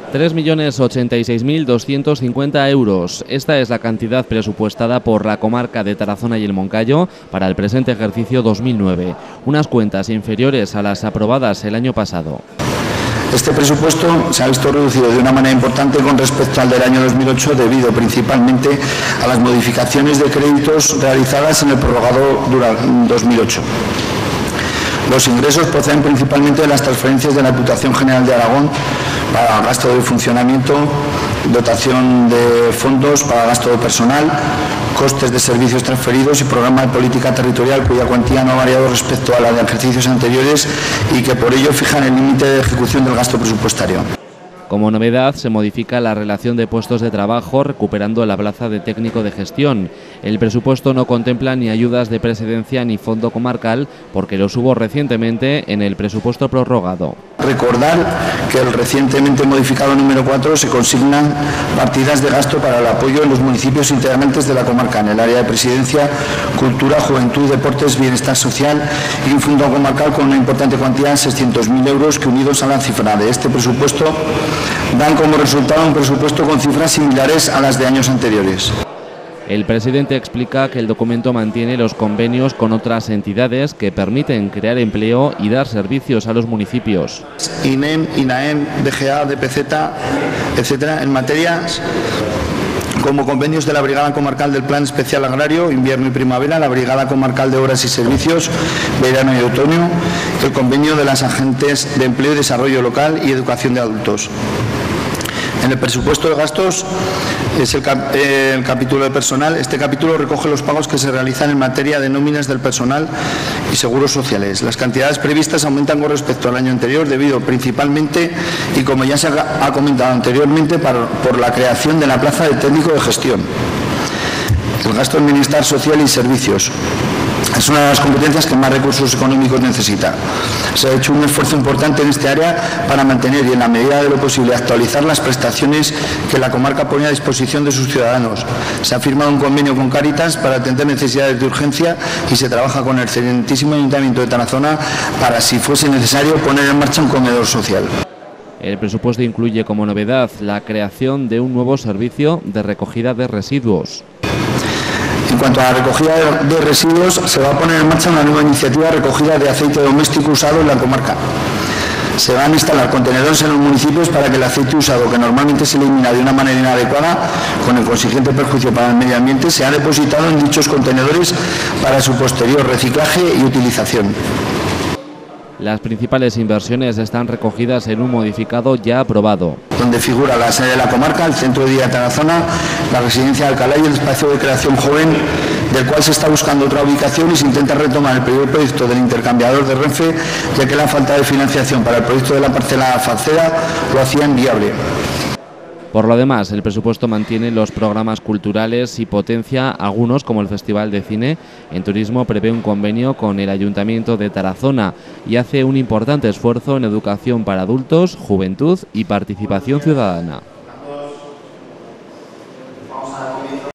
3.086.250 euros. Esta es la cantidad presupuestada por la comarca de Tarazona y el Moncayo para el presente ejercicio 2009, unas cuentas inferiores a las aprobadas el año pasado. Este presupuesto se ha visto reducido de una manera importante con respecto al del año 2008 debido principalmente a las modificaciones de créditos realizadas en el prorrogado 2008. Los ingresos proceden principalmente de las transferencias de la Diputación General de Aragón para gasto de funcionamiento, dotación de fondos para gasto de personal, costes de servicios transferidos y programa de política territorial cuya cuantía no ha variado respecto a la de ejercicios anteriores y que por ello fijan el límite de ejecución del gasto presupuestario. Como novedad, se modifica la relación de puestos de trabajo recuperando la plaza de técnico de gestión. El presupuesto no contempla ni ayudas de presidencia ni fondo comarcal porque los hubo recientemente en el presupuesto prorrogado. Recordar que el recientemente modificado número 4 se consignan partidas de gasto para el apoyo en los municipios integrantes de la comarca en el área de presidencia, cultura, juventud, deportes, bienestar social y un fondo comarcal con una importante cuantía de 600.000 euros que unidos a la cifra de este presupuesto dan como resultado un presupuesto con cifras similares a las de años anteriores. El presidente explica que el documento mantiene los convenios con otras entidades que permiten crear empleo y dar servicios a los municipios. INEM, INAEM, DGA, DPZ, etcétera, en materias como convenios de la Brigada Comarcal del Plan Especial Agrario, Invierno y Primavera, la Brigada Comarcal de Obras y Servicios, Verano y Otoño, el convenio de las agentes de empleo y desarrollo local y educación de adultos. En el presupuesto de gastos es el capítulo de personal. Este capítulo recoge los pagos que se realizan en materia de nóminas del personal y seguros sociales. Las cantidades previstas aumentan con respecto al año anterior debido principalmente, y como ya se ha comentado anteriormente, por la creación de la plaza de técnico de gestión. El gasto en bienestar social y servicios es una de las competencias que más recursos económicos necesita. Se ha hecho un esfuerzo importante en este área para mantener y en la medida de lo posible actualizar las prestaciones que la comarca pone a disposición de sus ciudadanos. Se ha firmado un convenio con Cáritas para atender necesidades de urgencia y se trabaja con el excelentísimo Ayuntamiento de Tarazona para, si fuese necesario, poner en marcha un comedor social. El presupuesto incluye como novedad la creación de un nuevo servicio de recogida de residuos. En cuanto a la recogida de residuos, se va a poner en marcha una nueva iniciativa de recogida de aceite doméstico usado en la comarca. Se van a instalar contenedores en los municipios para que el aceite usado, que normalmente se elimina de una manera inadecuada, con el consiguiente perjuicio para el medio ambiente, sea depositado en dichos contenedores para su posterior reciclaje y utilización. Las principales inversiones están recogidas en un modificado ya aprobado, donde figura la sede de la comarca, el centro de día de Tarazona, la residencia de Alcalá y el espacio de creación joven, del cual se está buscando otra ubicación y se intenta retomar el primer proyecto del intercambiador de Renfe, ya que la falta de financiación para el proyecto de la parcela Falceda lo hacía inviable. Por lo demás, el presupuesto mantiene los programas culturales y potencia algunos, como el Festival de Cine. En turismo prevé un convenio con el Ayuntamiento de Tarazona y hace un importante esfuerzo en educación para adultos, juventud y participación ciudadana.